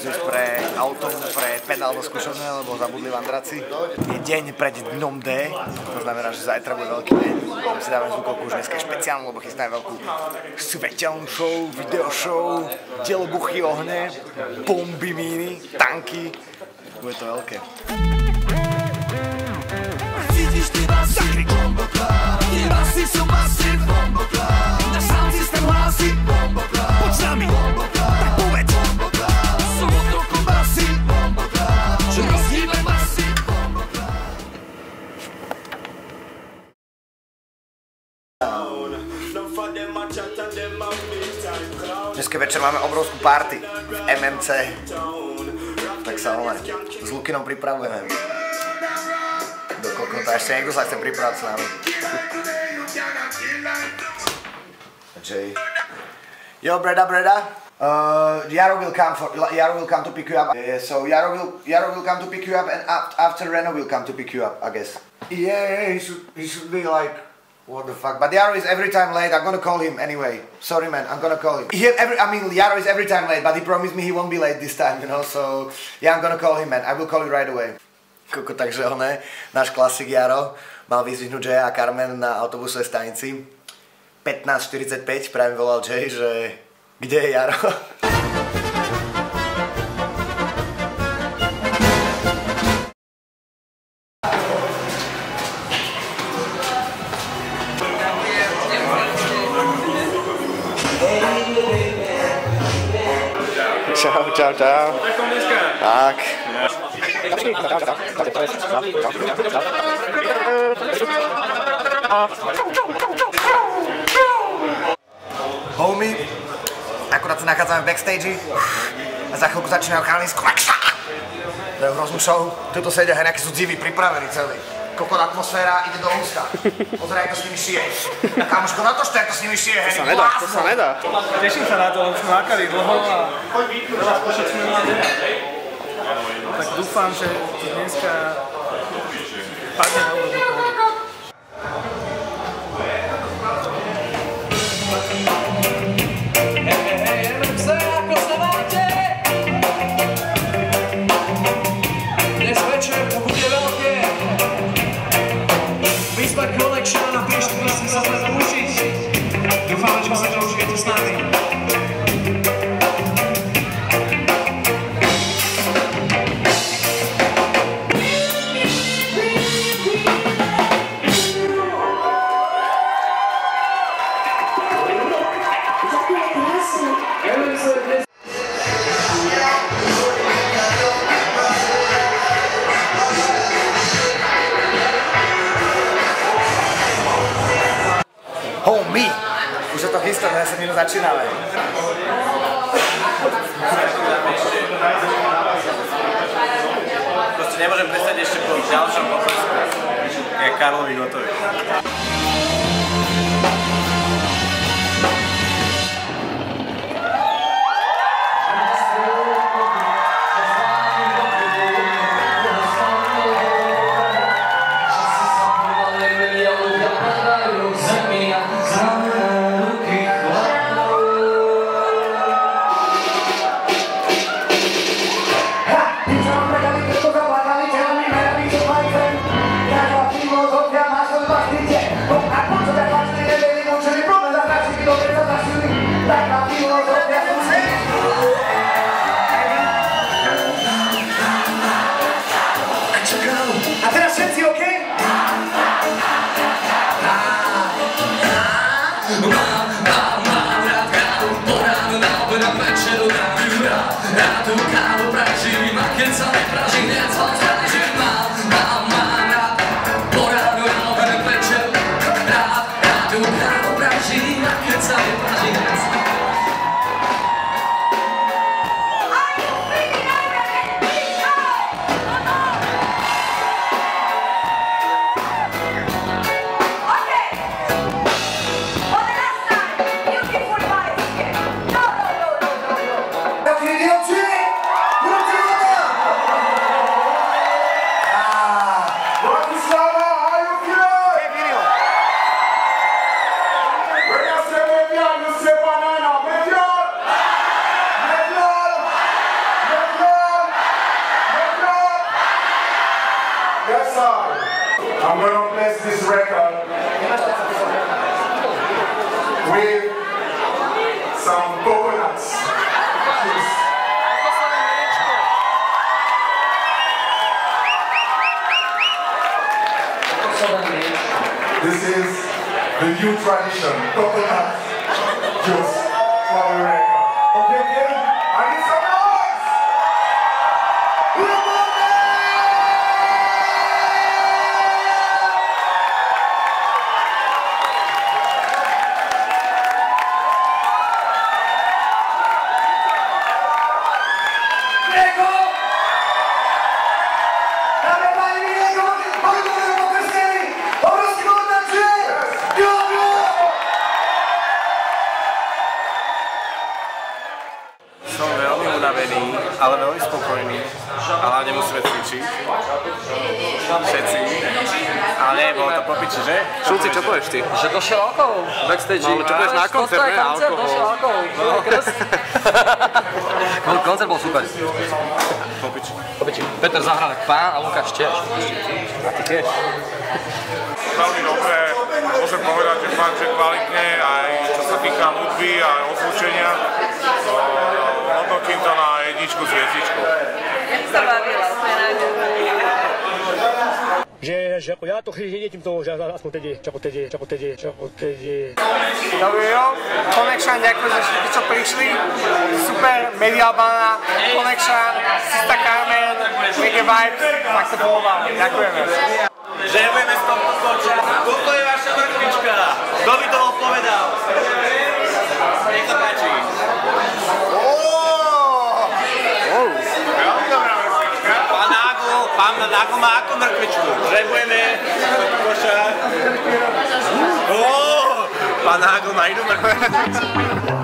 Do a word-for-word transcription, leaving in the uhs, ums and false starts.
Pozrieš pre auto, pre pedál do skúšané, lebo zabudli v Andraci. Je deň pred dňom D, to znamená, že zajtra bude veľký deň. My si dávame zvukovku už dneska špeciálnu, lebo chystáme veľkú svetelnú show, video show, dielbuchy ohne, bomby míny, tanky. Bude to veľké. Cítiš ty basy, bomboklad, ty basy sú basy, bomboklad, náš sound systém hlási, bomboklad, poď s nami, bomboklad, tak povedz, bomboklad, sú okolo basy, bomboklad, čo rozhýbe basy, bomboklad. Dneska večer máme obrovskú party v em em cé, tak sa ale s Lukinom pripravujeme. Do kokota, ešte niekto sa chce pripravať s nami. Jay. Yo, Breda, Breda. Uh, Jaro will come for Jaro will come to pick you up. Yeah, so Jaro will Jaro will come to pick you up, and after Reno will come to pick you up, I guess. Yeah, he should he should be like, what the fuck? But Jaro is every time late. I'm gonna call him anyway. Sorry, man. I'm gonna call him. He every I mean Jaro is every time late, but he promised me he won't be late this time, you know. So yeah, I'm gonna call him, man. I will call you right away. Koko, takže oné, náš klasik Jaro mal vyzvihnúť Jaya a Carmen na autobusovej stanici. pätnásť štyridsaťpäť práve volal Jay, že kde je Jaro? Čau, čau, čau. Tak. Homie, akurát sa nachádzame v backstage a za chvíľku začínajú chalani z Kvaksa. To je hroznú show. Tuto sedia aj nejaké sú divy pripravení celý. Kokot atmosféra ide do ústa. Pozeraj, ako s nimi šije. Kamoško, na to šte, ako s nimi šije. To sa nedá, to sa nedá. Teším sa na to, lebo sme lákali dlho a veľa skúšať sme mali. Tak dúfam, že dneska padne na úrodu pohody. Homie! Už sa to chystá, že sa minú začíname. Proste nemôžem prestať ešte po ďalšom potlesku, je Karlovi gotový. A teraz všetci, OK? Mám, mám, mám rád kávu, po ránu na obed a večeru dám ju rád. Rád tú kávu pražím a keď sa nepraží, hneď ho zdražím. Mám, mám, mám rád, po ránu na obed a večeru rád. Rád tú kávu pražím a keď sa nepraží, hneď ho zdražím. side. I'm gonna bless this record with some coconuts. This is the new tradition, coconut juice for the record. Okay, okay? I need some noise! Som veľmi unavený, ale veľmi spokojný. A hlavne musíme cvičiť. Všetci. Ale nie, bolo to po piči, že? Šulci, čo povieš ty? Že došiel alkohol v backstage. No, ale čo povieš na koncert, ne? Koncert, došiel alkohol. Koncert bol super. Po piči. Po piči. Peter zahral jak pán a Lukáš tiež. A ty tiež. Veľmi dobré, môžem povedať, že fakt, že kvalitne, aj čo sa týka hudby a ozvučenia. Hodnotím to na jedničku z hviezdičku. Jak sa bavila, úplne nádherné. Že, že ako ja to chytím to, že aspoň tedy, čapo tedy, čapo tedy, čapo tedy. Dobrý jo, Connection, ďakujem za všetky, čo prišli. Super, Medial Banana, Connection, Sista Carmen, Reggae Vibes, tak to pohoval. Ďakujeme. Žerujeme z tohto koča. Toto je vaša mrkvička. Kto by to bol povedal? Nech sa páči. Pán Nágl, pán Nágl má ako mrkvičku. Žrebujeme do koša. Pán Nágl má inú mrkvičku.